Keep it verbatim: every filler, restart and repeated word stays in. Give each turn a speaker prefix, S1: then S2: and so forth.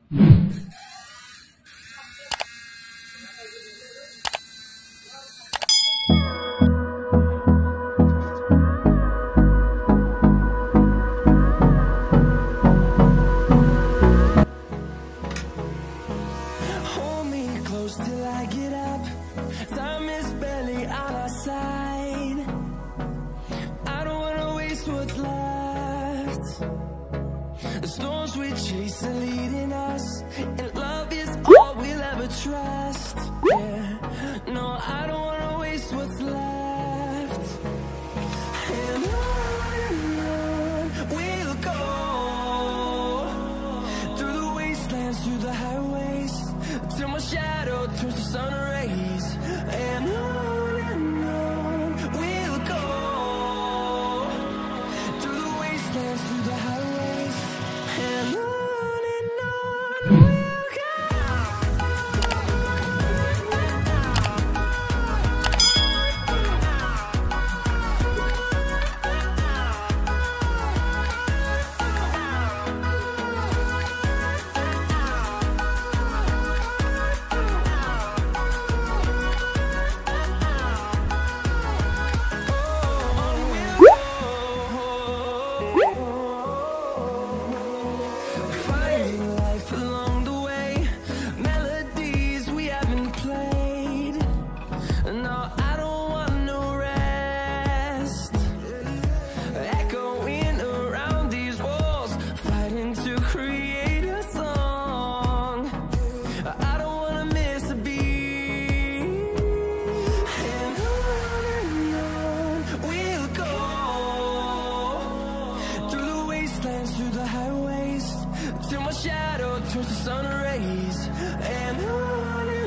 S1: Till I get up, time is barely on our side. I don't wanna waste what's left. The storms we chase are leading us, and love is all we'll ever trust. Yeah, no, I don't wanna waste what's left. And on and on we'll go, through the wastelands, through the highways, till my shadow turns to sun rays. And on and on we'll go, through the wastelands, through the highways, and on and on we'll till my shadow turns to sun rays. And on